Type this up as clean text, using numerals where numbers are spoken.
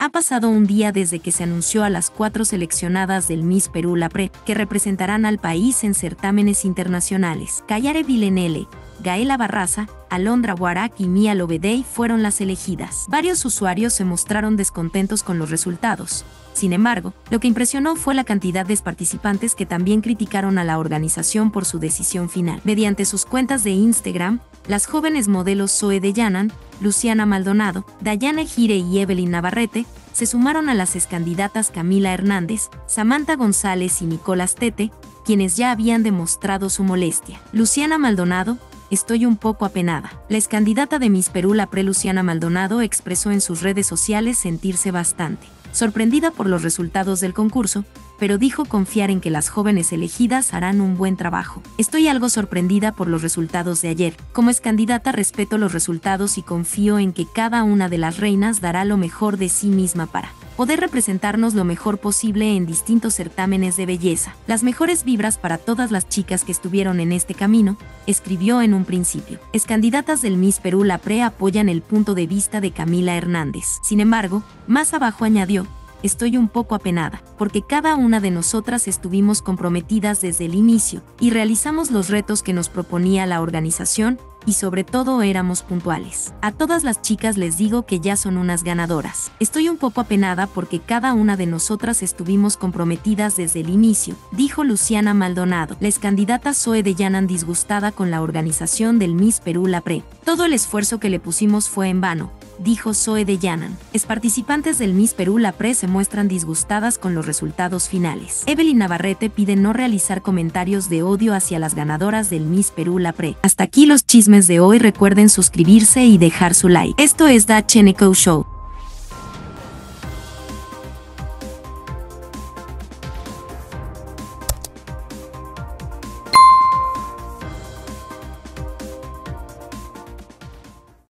Ha pasado un día desde que se anunció a las 4 seleccionadas del Miss Perú La Pre, que representarán al país en certámenes internacionales. Kayare Villanelle, Gaela Barraza, Alondra Guarac y Mia Lobedey fueron las elegidas. Varios usuarios se mostraron descontentos con los resultados. Sin embargo, lo que impresionó fue la cantidad de participantes que también criticaron a la organización por su decisión final. Mediante sus cuentas de Instagram, las jóvenes modelos Zoe Dellanan, Luciana Maldonado, Dayana Gire y Evelyn Navarrete se sumaron a las excandidatas Camila Hernández, Samantha González y Nicolás Tete, quienes ya habían demostrado su molestia. Luciana Maldonado: estoy un poco apenada. La excandidata de Miss Perú La Pre, Luciana Maldonado, expresó en sus redes sociales sentirse bastante sorprendida por los resultados del concurso, pero dijo confiar en que las jóvenes elegidas harán un buen trabajo. Estoy algo sorprendida por los resultados de ayer. Como excandidata respeto los resultados y confío en que cada una de las reinas dará lo mejor de sí misma para poder representarnos lo mejor posible en distintos certámenes de belleza. Las mejores vibras para todas las chicas que estuvieron en este camino, escribió en un principio. Excandidatas del Miss Perú La Pre apoyan el punto de vista de Camila Hernández. Sin embargo, más abajo añadió: estoy un poco apenada, porque cada una de nosotras estuvimos comprometidas desde el inicio y realizamos los retos que nos proponía la organización y sobre todo éramos puntuales. A todas las chicas les digo que ya son unas ganadoras. Estoy un poco apenada porque cada una de nosotras estuvimos comprometidas desde el inicio, dijo Luciana Maldonado. La excandidata Zoe Dellanan, disgustada con la organización del Miss Perú La Pre. Todo el esfuerzo que le pusimos fue en vano, dijo Zoe Dellanan. Las participantes del Miss Perú La Pre se muestran disgustadas con los resultados finales. Evelyn Navarrete pide no realizar comentarios de odio hacia las ganadoras del Miss Perú La Pre. Hasta aquí los chismes de hoy. Recuerden suscribirse y dejar su like. Esto es The Cheneco Show.